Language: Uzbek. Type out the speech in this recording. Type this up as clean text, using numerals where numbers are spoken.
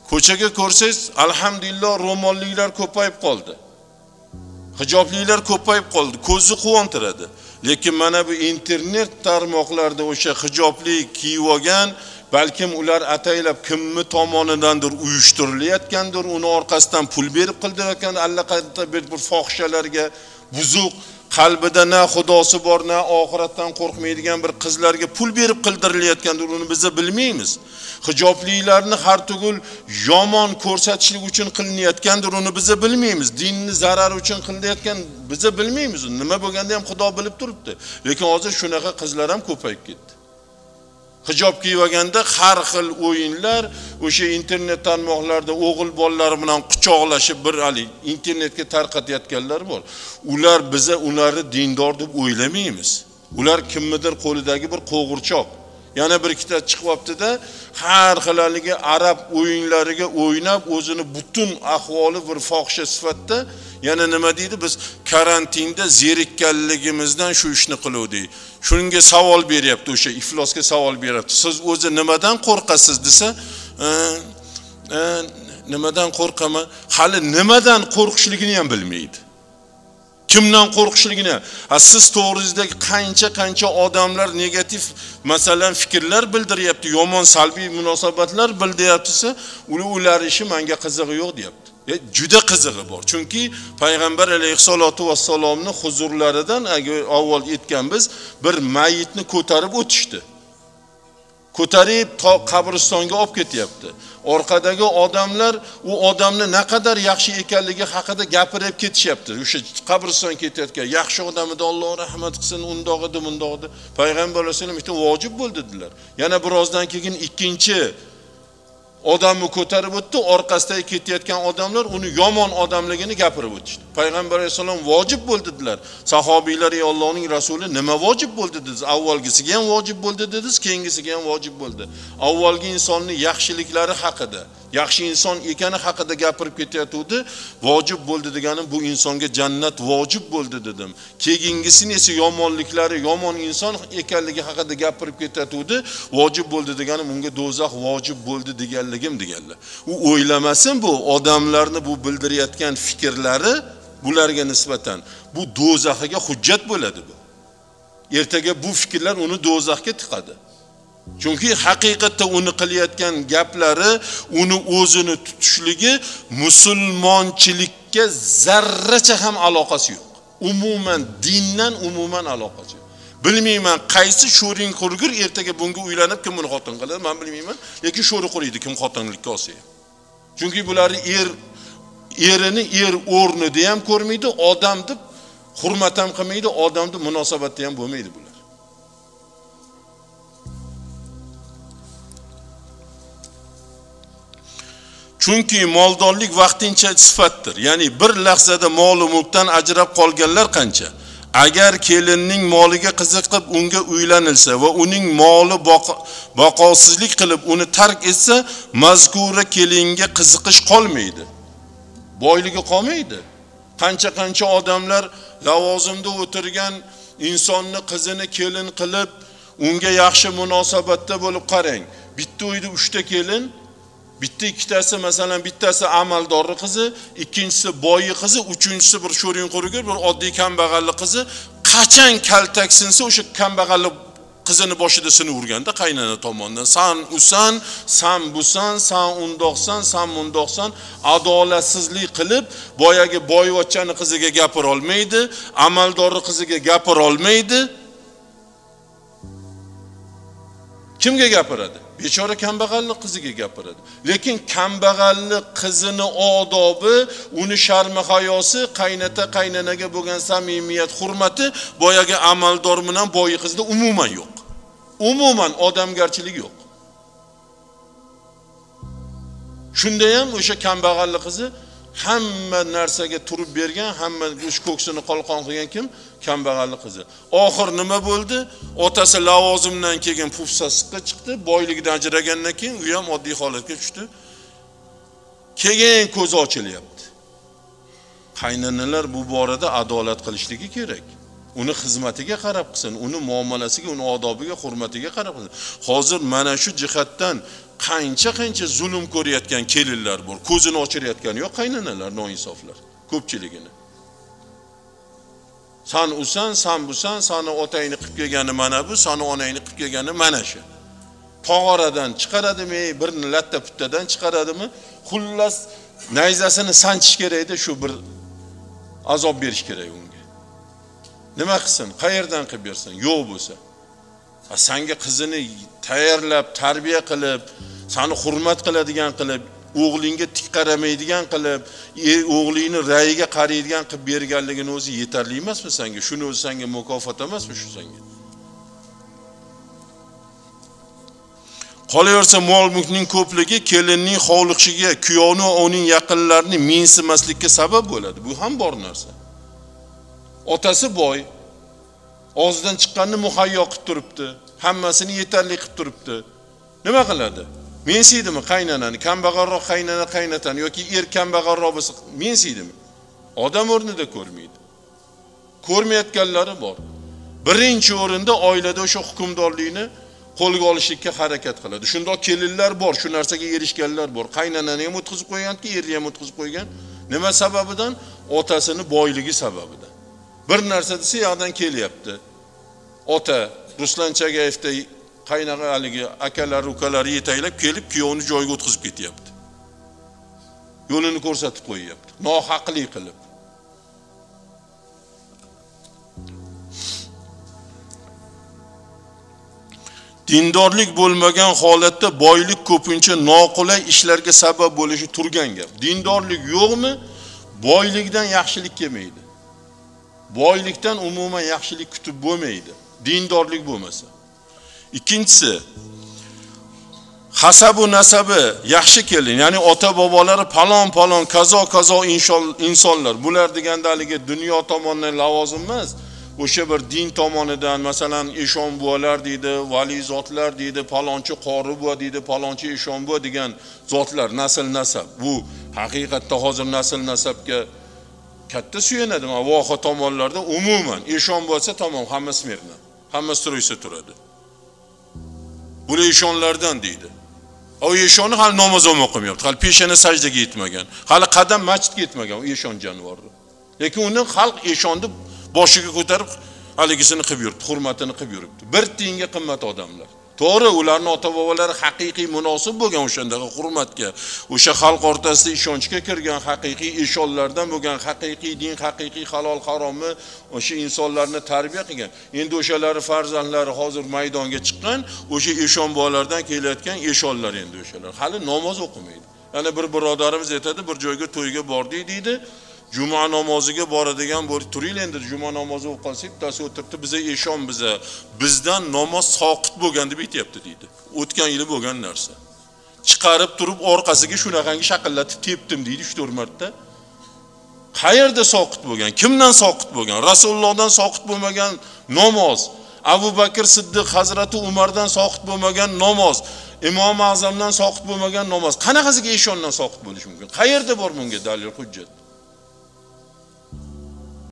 Ko'chaga ko'rsangiz, alhamdulillah ro'molliklar ko'payib qoldi. Hijoblilar ko'payib qoldi. Ko'zni quvontiradi. Lekin mana bu internet tarmoqlarida o'sha hijobli kiyib olgan, balkim ular ataylab kimni tomonidandir uyushtirilayotgandir, uni orqasidan pul berib qildirayotgan, allaqayerda bir fohishalarga, buzuq qalbida na xudosi bor, na oxiratdan qo'rqmaydigan bir qizlarga pul berib qildirilayotgandir, uni biz bilmaymiz. Hijoblilarni har tugul yomon ko'rsatishlik uchun qilinayotgandir, uni biz bilmaymiz. Dinni zarar uchun qilinayotgan biz bilmaymiz. Nima bo'lganda ham Xudo bilib turibdi. Lekin hozir shunaqa qizlar ham ko'payib ketdi. Hijob kiyib olganda har xil o'yinlar, o'sha internet tarmoqlarida o'g'il bolalar bilan quchoqlashib bir internetga tarqatayotganlar bor. Ular biza ularni dindor deb o'ylamaymiz. Ular kimnidir qo'lidagi bir qo'g'irchoq. Yana bir ikkita chiqyapti-da, har xilaliga arab o'yinlariga o'ynab, o'zini butun ahvoli bir fohisha sifatda, yana nima deydi, biz karantinda zerikkanligimizdan shu ishni qiluvdik. Shunga savol beryapti, o'sha iflosga savol beryapti. Siz o'zi nimadan qo'rqasiz desa, nimadan qo'rqaman? Hali nimadan qo'rqishligini ham bilmaydi. Kimdan qo'rqishligini? Siz to'g'ringizdagi qancha odamlar negativ masalan fikrlar bildiryapti, yomon salbiy munosabatlar bildiryapti-sa, ular ishi menga qizig'i yo'q deyapti. Juda qizig'i bor. Chunki payg'ambar alayhisolatu vassalomning huzurlaridan avval aytganmiz, bir mayitni ko'tarib o'tishdi. Ko'tarib qabristonga olib ketyapti. Orqadagi odamlar u odamni naqadar yaxshi ekanligi haqida gapirib ketishyapti. O'sha qabriston ketayotgan yaxshi odam edi, Alloh rahmat qilsin, undoq edi, mundoq edi. Payg'ambar alayhisolom aytdi, vojib bo'ldi dedilar. Yana birozdan keyin ikkinchi odamni ko'tarib o'tdi, orqasidan ketayotgan odamlar uni yomon odamligini gapirib o'tishdi. Payg'ambar alayhisolom vojib bo'ldi dedilar. Sahobiylar, ey Allohning rasuli, nima vojib bo'ldi dedingiz? Avvalgisiga ham vojib bo'ldi dedingiz, keyingisiga ham vojib bo'ldi. Avvalgi insonning yaxshiliklari haqida, yaxshi inson ekani haqida gapirib ketayotdi. Vojib bo'ldi deganim bu insonga jannat vojib bo'ldi dedim. Keyingisini esa yomonliklari, yomon inson ekanligi haqida gapirib ketayotdi. Vojib bo'ldi deganim unga do'zax vojib bo'ldi deganligim deganlar. U o'ylamasin, bu odamlarni bu bildirayotgan fikrlari bularga nisbatan bu do'zaxiga hujjat bo'ladi bu. Ertaga bu fikrlar uni do'zaxga tiqadi. Chunki haqiqatda uni qilayotgan gaplari, uni o'zini tutishligi musulmonchilikka zarracha ham aloqasi yo'q. Umuman dindan umuman aloqasi yo'q. Bilmayman qaysi sho'ring qurgur ertaga bunga uylanib kim buni xotin qiladi, men bilmayman. Lekin sho'ri quriydi kim xotinlikka olsa. Chunki bularni erini o'rnida ham ko'rmaydi, odam deb hurmat ham qilmaydi, odamni munosabatda ham bo'lmaydi bular. Chunki moldorlik vaqtincha sifatdir. Ya'ni bir lahzada mol va mulkdan ajrab qolganlar qancha. Agar kelinning moliga qiziqib unga uylanilsa va uning moli baqosizlik qilib uni tark etsa, mazkura kelinga qiziqish qolmaydi. Boyligi qolmaydi. Qancha odamlar lavozimda o'tirgan insonni qizini kelin qilib, unga yaxshi munosabatda bo'lib qarang. Bitta uyda 3 ta kelin, bitta ikkitasi masalan bittasi amaldorli qizi, ikkinchisi boyi qizi, uchinchisi bir sho'ring qurgur, bir oddiy kambag'alli qizi, qachon kaltaksinsa o'sha kambag'alli qizini boshida sinib urganda qaynona tomonidan san usan, san busan, san undoqsan, san mundoqsan adolatsizlik qilib, boyagi boyvachchani qiziga gapira olmaydi, amaldorli qiziga gapira olmaydi. Kimga gapiradi? Bechora kambag'allik qiziga gapiradi. Lekin kambag'allik qizini odobi, uni sharmi hayosi, qaynanaga bo'lgan samimiyat, hurmati boyagi amaldor bilan boyi qizda umuman yo'q. Umuman odamgarchilik yo'q. Shunda ham o'sha kambag'allik qizi hamma narsaga turib bergan, hamma o'sha ko'ksini qalqon qilgan kim? Kambag'allik qizi. Oxir nima bo'ldi? Otasi lavozimdan kelgan pufsasiqqa chiqdi, boyligidan ajragandan keyin u ham oddiy holatga tushdi. Keyin ko'zi ochilyapti. Qaynonalar bu borada adolat qilishligi kerak. Uni xizmatiga qarab qilsin, uni muomalasiga, uni odobiga, hurmatiga qarab qilsin. Hozir mana shu jihatdan qancha zulm ko'rayotgan kelinlar bor. Ko'zini ochirayotgani yo'q qaynanalar, noinsoflar. Ko'pchiligini. Sen usan, sen busan, seni otangni qilib kelgani mana bu, seni onangni qilib kelgani mana shu. Tog'oradan chiqaradimi, birini latta puttadan chiqaradimi? Xullas nayzasini sanchish kerak edi, shu bir azob berish kerak unga. Nima qilsin? Qayerdan qilib bersin? Yo'q bo'lsa. Senga qizini tayyorlab, tarbiya qilib, seni hurmat qiladigan qilib, o'g'lingga tik qaramaydigan qilib, o'g'lingni rayiga qaraydigan qilib berganligini o'zi yetarli emasmi senga? Shuni o'zi senga mukofot emasmi shu senga? Qolaversa mol-mulkning ko'pligi kelinning hovliqishiga, kuyovni va uning yaqinlarini mensimaslikka sabab bo'ladi. Bu ham bor narsa. Otasi boy, og'zidan chiqqanni muhayyo qilib turibdi, hammasini yetarli qilib turibdi. Nima qiladi? Mensiydimi qaynanani, kambag'alroq qaynana qaynatani yoki kambag'alroq bo'lsa mensiydimi? Odam o'rnida ko'rmaydi. Ko'rmayotganlari bor. Birinchi o'rinda oilada o'sha hukmdorlikni qo'lga olishga harakat qiladi. Shundoq kelinlar bor, shu narsaga erishganlar bor. Qaynanani ham o'tkazib qo'yganki, erni ham o'tkazib qo'ygan. Nima sababidan? Otasini boyligi sababidan. Bir narsa desa, yoqdan kelyapti. Ota Ruslan Chagayevda qaynaqa haligi akalar, ukalari yetaklab kelib, kuyovni joyiga o'tkazib ketyapti. Yo'lini ko'rsatib qo'yyapti. Nohaqli qilib. Dindorlik bo'lmagan holatda boylik ko'pincha noqulay ishlarga sabab bo'lishi turgan gap. Dindorlik yo'qmi, boylikdan yaxshilik kelmaydi. Boylikdan umuman yaxshilik kutib bo'lmaydi. Dindorlik bo'lmasa. Ikkinchisi, hasabu nasabi yaxshi kelin, ya'ni ota bobolari palon kazo insonlar. Bular degandaligi dunyo tomonidan lavozim emas. O'sha bir din tomonidan, masalan, eshon buvalar deydi, vali zotlar deydi, palonchi qori buva deydi, palonchi eshon buva degan zotlar, nasl-nasab. Bu haqiqatda hozir nasl-nasabga katta suyanadi. Voha tomonlarda umuman eshon bo'lsa tamom, hamma smirna. Hamma stroysa turadi. Bular eshonlardan deydi. O eshonni hali namoz o'qimayapti. Hali peshana sajdaga yetmagan. Hali qadam masjidga yetmagan o eshon jonivori. Lekin uni xalq eshonni boshiga ko'tarib haligisini qilib yuribdi, hurmatini qilib yuribdi. Bir tiyinga qimmat odamlar. To'g'ri, ularning ota-bobolari haqiqiy munosib bo'lgan o'shandaqa hurmatga, o'sha xalq o'rtasida ishonchga kirgan haqiqiy eshonlardan bo'lgan, haqiqiy din, haqiqiy halol haromni o'sha insonlarni tarbiya qilgan. Endi o'shalari farzandlari hozir maydonga chiqqan, o'sha eshon bolalardan kelayotgan eshonlar endi o'shalar. Hali namoz o'qimaydi. Yana bir birodarimiz aytadi, bir joyga to'yga bordik deydi. Juma namoziga boradigan bo'lib turinglar endi juma namozi o'qib qolsak, bittasi o'tiribdi, biza eshon bizdan namoz soqit bo'lgan deb aytibdi deydi. O'tgan yili bo'lgan narsa. Chiqarib turib orqasiga shunaqangi shaqillatib tepdim deydi 3-4 marta. Qayerda soqit bo'lgan? Kimdan soqit bo'lgan? Rasulullohdan soqit bo'lmagan namoz. Abu Bakr Siddiq Hazrati Umardan soqit bo'lmagan namoz. Imom Azamdan soqit bo'lmagan namoz. Qanaqasiga eshondan soqit bo'lish mumkin? Qayerda bor bunga dalil hujjat?